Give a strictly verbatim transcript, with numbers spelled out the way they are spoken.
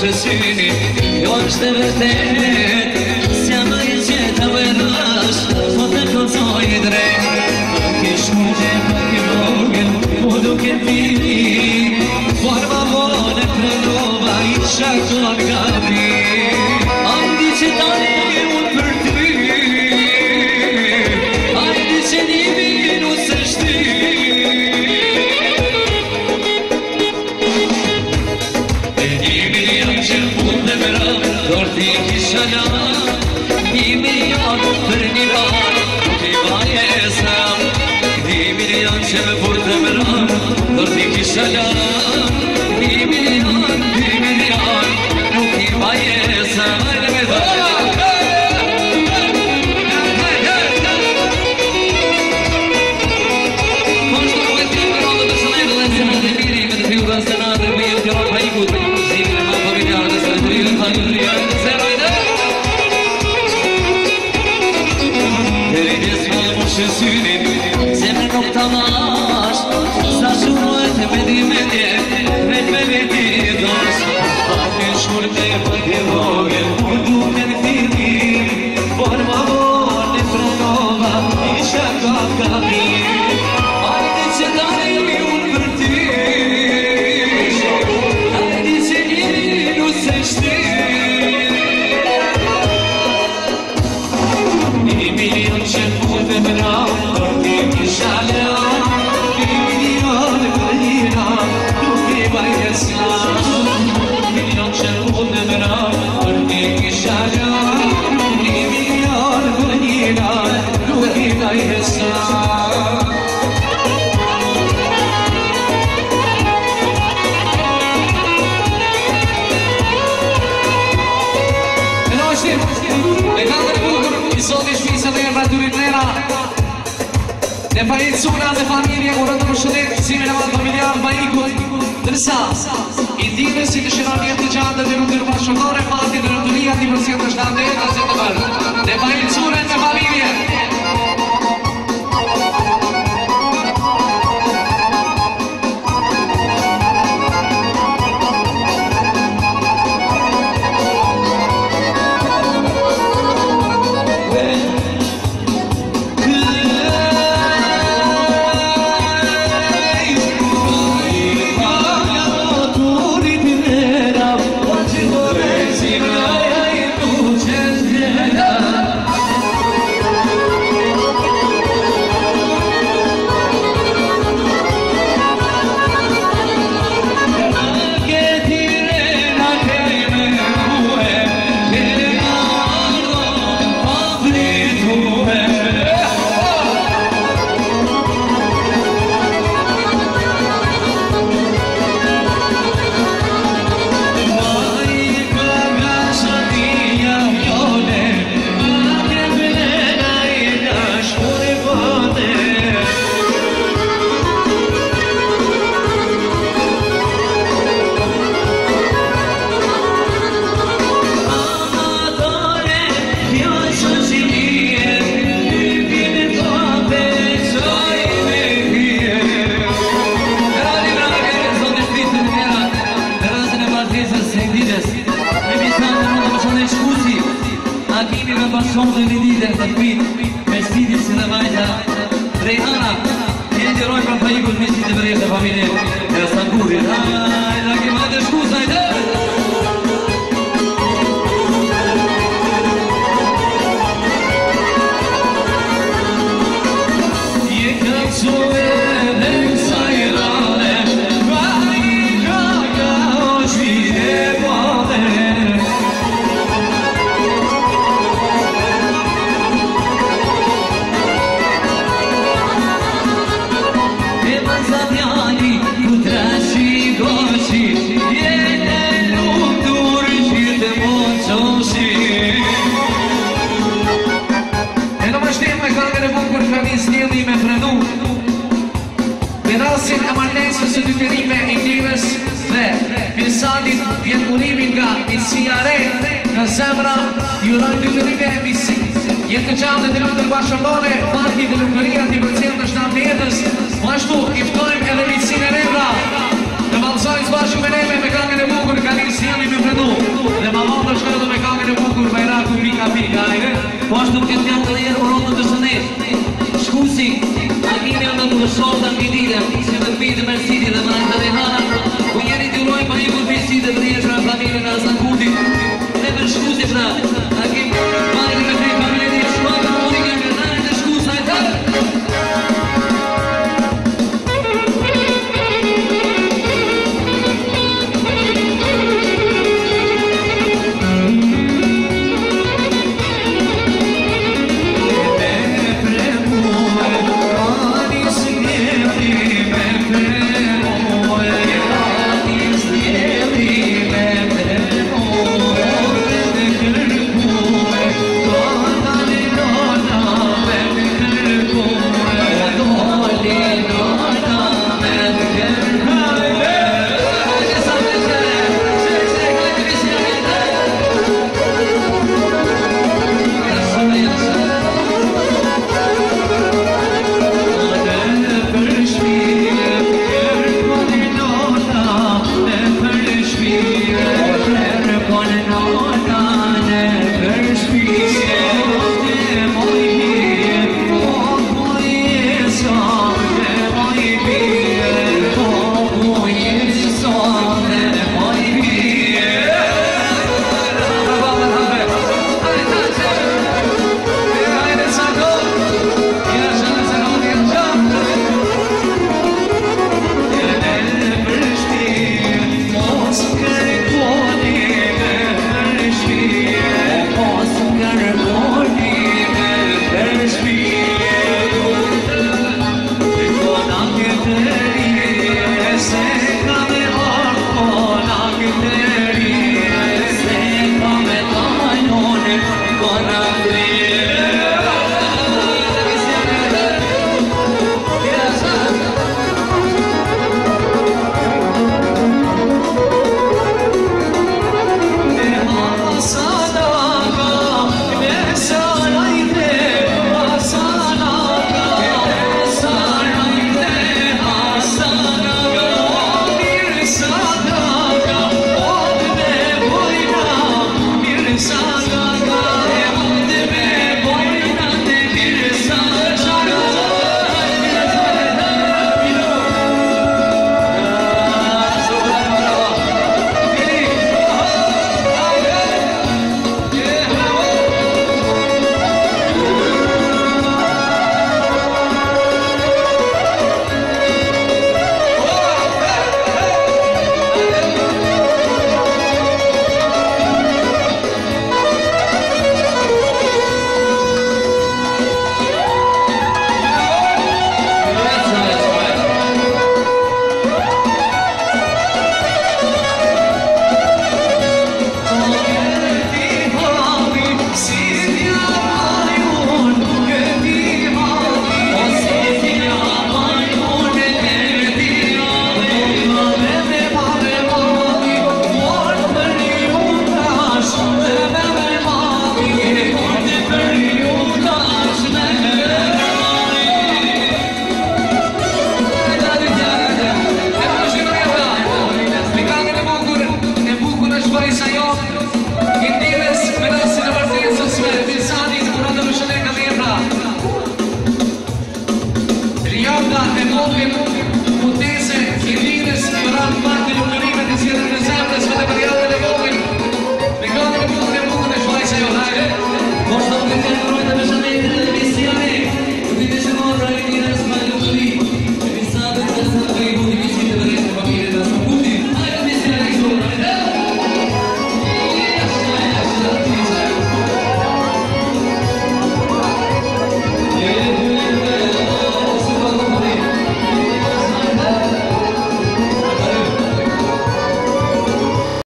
moshë syni, jo është e vërtet, s'jam ai që ta vërash, po të kallzoj drejt. Kish mundje pak i vogël, po duke pini, por ma vone prenova i shakon gabi. Andi që tani unë për ty, andi që njimi nusë është ty. Dorti kisha la, një milion për një rar, nuk i bajesam. Një milion që më për të mëram, dorti kisha la, një milion, një milion, nuk i bajesam. Hajde me dhe! Moshtë nuk e ti më rondë të shënë e dhe se më të miri, me të fjullën se nga të me të jorë pa i kutë. Zimin e ma familjarë dhe së të rilë, të rilë, të zero i dhe. Deri desma moshë synin, zemre nuk të mash, sa shumët me di me dje, me me veti dos. Pak e shkurte, pak e vogel, u duke në finim, por ma vor në frenova, isha ka kabim. Ajde që tani unë për ty, ajde që njëri nusë është ty. Një milion që putë më rao, dorti kisha leo, një milion për njëra, nuk i bajesla. Një milion që putë më rao, dorti kisha leo, një milion për njëra, nuk i bajesla. Në pajit suna dhe familje, urën të përshëndet, simin e madhë familjarë Bajikut, dërsa, i dime si të shëra mjetë të gjatë dhe në tërë bashkëtore, fati dhe në të ria të përsi të shtatë dhe të të bërë. Në pajit suna dhe familje. Jetë të qallë dhe në të bashkëllone, parki dhe lukëria të i përcjellë të shtatë jetës, po ashtu iftojmë edhe mitësinë e rebra, të Sojnë bashkë me neve me kangën e bukur, ka një sjeli me predu. Dhe ma vonë të shkojnë me kangën e bukur, Bajraku pika pika, ajde. Po ashtu këtë janë të djerë uronë të shënet. Shkusi, Agini në të shumë të ambitide, si të piti Mersidi dhe më të Rehana, ku njeri të urojnë për një kurfisi dhe të rjeshra familje në Asan Kurti. Dhe për shkusi pra, Agim, majtë me tre familje të shkuaj për mundike në kërnare të shkusa e të. Rioga e Mobile, Putese, Chirines, Ioran Martin,